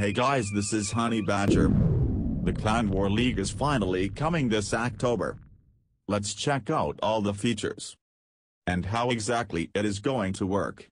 Hey guys, this is Honey Badger. The Clan War League is finally coming this October. Let's check out all the features and how exactly it is going to work.